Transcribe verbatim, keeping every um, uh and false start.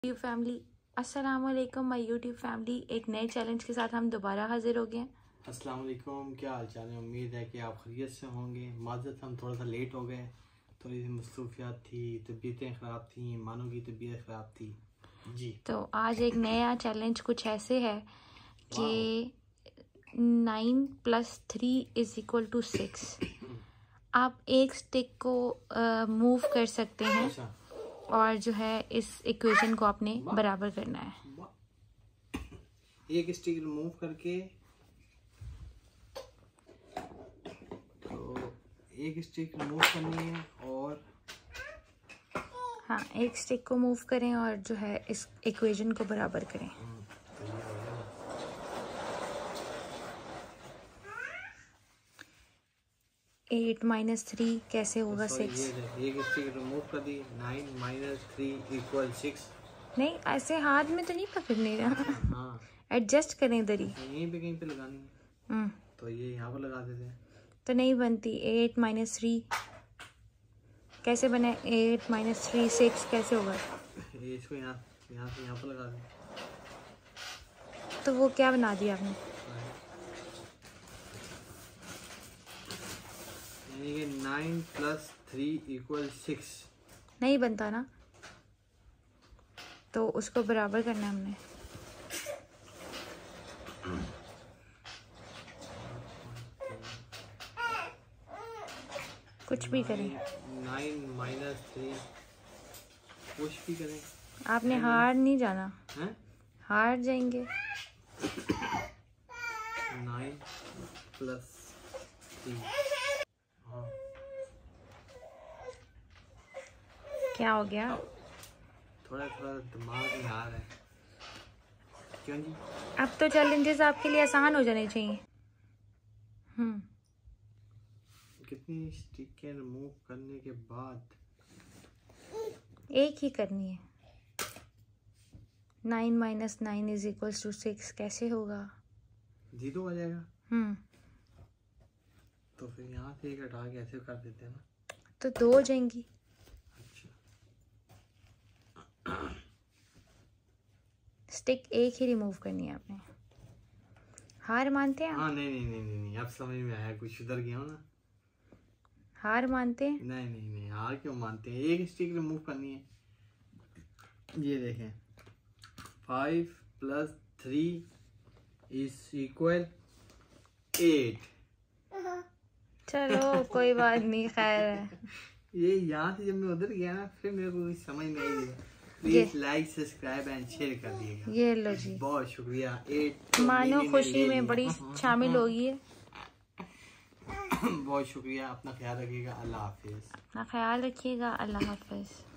YouTube family, अस्सलाम वालेकुम my YouTube family. एक नए चैलेंज के साथ हम दोबारा हाजिर हो गए। अस्सलाम वालेकुम, क्या हाल चाल है। उम्मीद है कि आप खैरियत से होंगे। माज़रत हम थोड़ा सा लेट हो गए, थोड़ी सी मसरूफियात थी, तबीयतें ख़राब थी, मानो की तबीयत ख़राब थी जी। तो आज एक नया चैलेंज कुछ ऐसे है कि nine plus three is equal to six. आप एक स्टिक को मूव कर सकते हैं अच्छा। और जो है इस इक्वेशन को आपने बराबर करना है। एक स्टिक रिमूव करके, तो एक स्टिक रिमूव करनी है और हाँ, एक स्टिक को मूव करें और जो है इस इक्वेशन को बराबर करें। एट माइनस थ्री कैसे होगा सिक्स? एक स्टिक रिमूव कर दी, nine minus three equal six. नहीं, ऐसे हाथ में तो नहीं पकड़ने रहा। हाँ, एडजस्ट करें इधर ही, यहीं पे कहीं पे लगानी है। हम्म तो ये यहाँ पर लगा देते हैं तो नहीं बनती। एट माइनस थ्री कैसे बने? एट माइनस थ्री सिक्स कैसे होगा? ये इसको यहाँ यहाँ से यहाँ पर लगा दें। तो वो क्या बना दिया आपने? यानी कि nine plus three equal six. नहीं बनता ना, तो उसको बराबर करना है हमने। कुछ भी करें, नाइन माइनस थ्री कुछ भी करें, आपने हार नहीं जाना हैं? हार जाएंगे। Nine plus three. हाँ, क्या हो गया? थोड़ा थोड़ा दिमाग में आ रहा है। क्यों जी? अब तो चैलेंजेस आपके लिए आसान हो जाने चाहिए। हम्म कितनी स्टिकें रिमूव करने के बाद? एक ही करनी है। Nine minus nine is equals to six कैसे होगा? जीरो आ जाएगा। हम्म तो फिर यहाँ से एक हटा के ऐसे कर देते हैं ना, तो दो हो जाएंगी। अच्छा। स्टिक एक ही रिमूव करनी है आपने। हार मानते हैं? हाँ, नहीं नहीं नहीं नहीं नहीं अब समझ में आया, कुछ सुधर गया हूँ ना। हार मानते हैं? नहीं नहीं नहीं हार क्यों मानते हैं। एक स्टिक रिमूव करनी है। ये देखें, five plus three is equal eight. चलो कोई बात नहीं, खैर है। ये यहाँ से जब मैं उधर गया ना, फिर मेरे को कुछ समझ में आई। Please like subscribe and share कर दिएगा। ये लो जी, बहुत शुक्रिया। एट मानो खुशी में बड़ी शामिल होगी है। बहुत शुक्रिया। अपना ख्याल रखिएगा। अल्लाह हाफिज। अपना ख्याल रखिएगा। अल्लाह हाफिज।